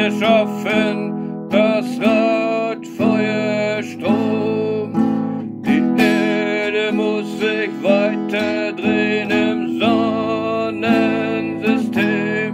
erschaffen, das Rad, Feuer, Strom. Die Erde muss sich weiter drehen im Sonnensystem.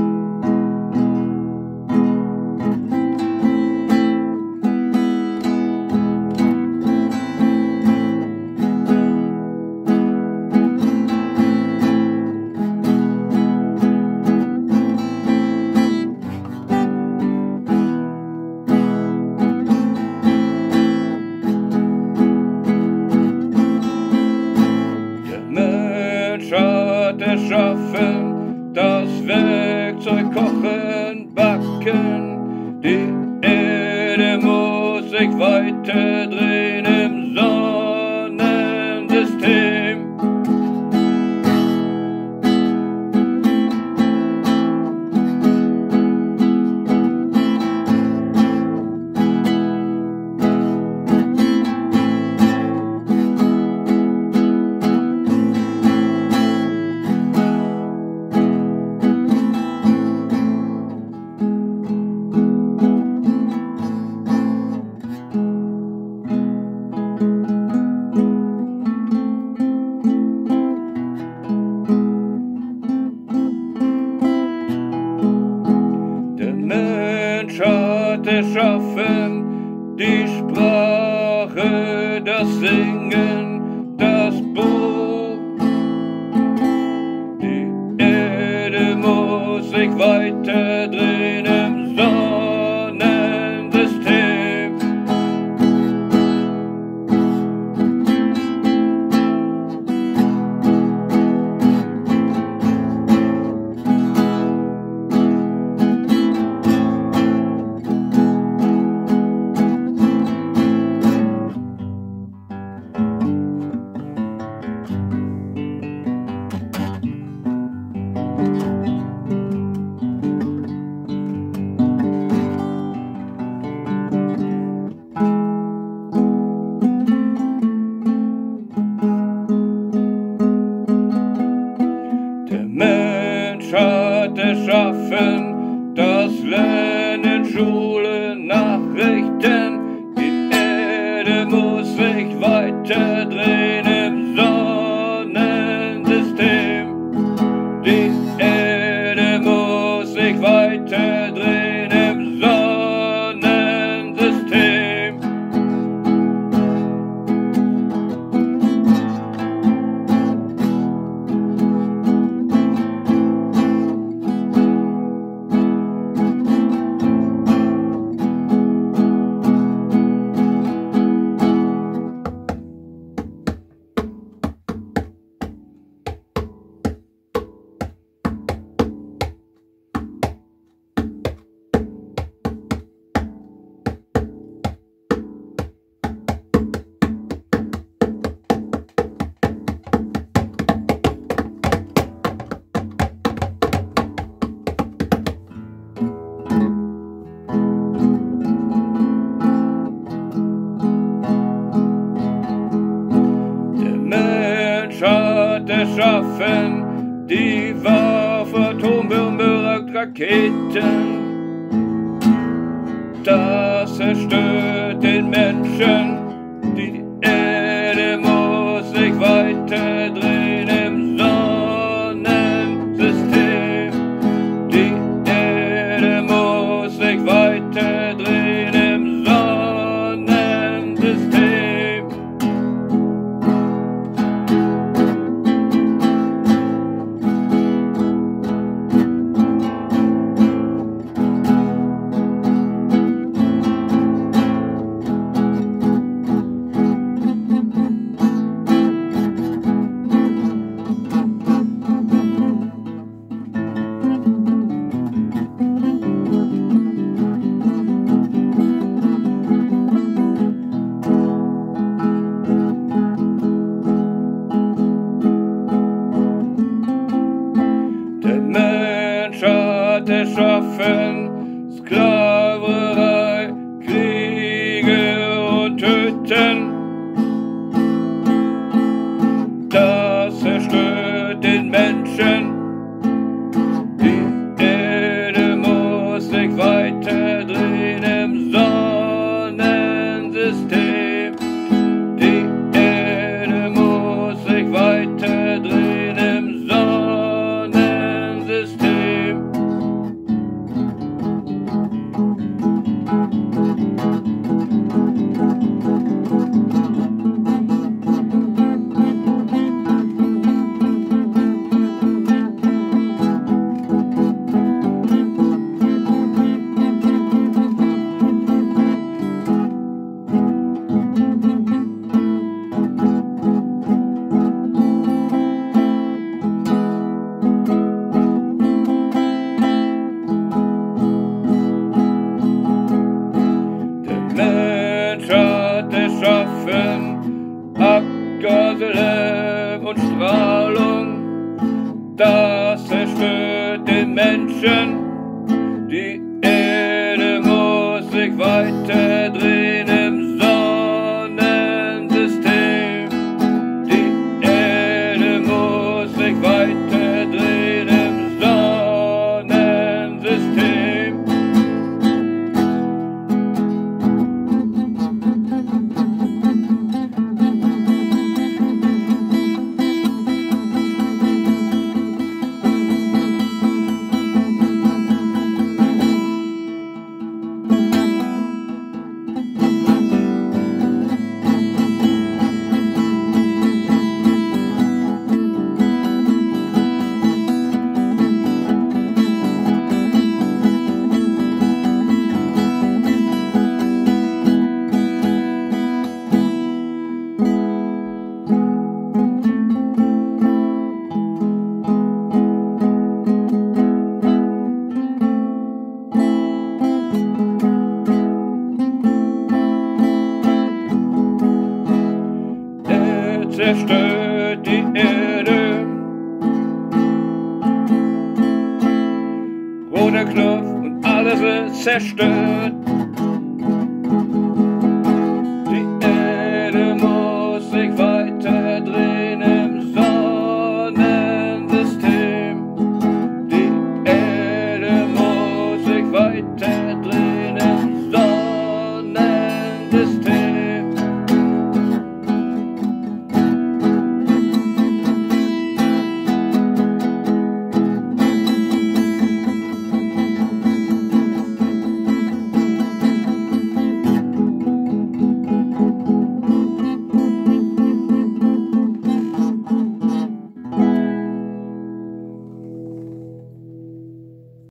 Hat erschaffen, das Werkzeug kochen, backen. Die Erde muss sich weiter drehen im Sonnensystem. Hat erschaffen, die Sprache, das Singen, das Buch. Die Erde muss sich weiter drehen im Sonnensystem. Hat erschaffen, das Lernen, Schule, Nachrichten. Die Erde muss sich weiter drehen im Sonnensystem. Die Erde muss sich weiter drehen im Sonnensystem. Hat erschaffen, die Waffe, Atombombe, Raketen. Das zerstört den Menschen. Die Erde muss sich weiter drehen im Sonnensystem. Die Erde muss sich weiter drehen im Sonnensystem. Hat erschaffen, Sklaverei, Kriege und Töten. Das zerstört den Menschen. Die Erde muss sich weiter Menschen. Die Erde muss sich weiter drehen im Sonnensystem. Die Erde muss sich weiter drehen im Sonnensystem. Zerstört die Erde. Roter Knopf und alles ist zerstört.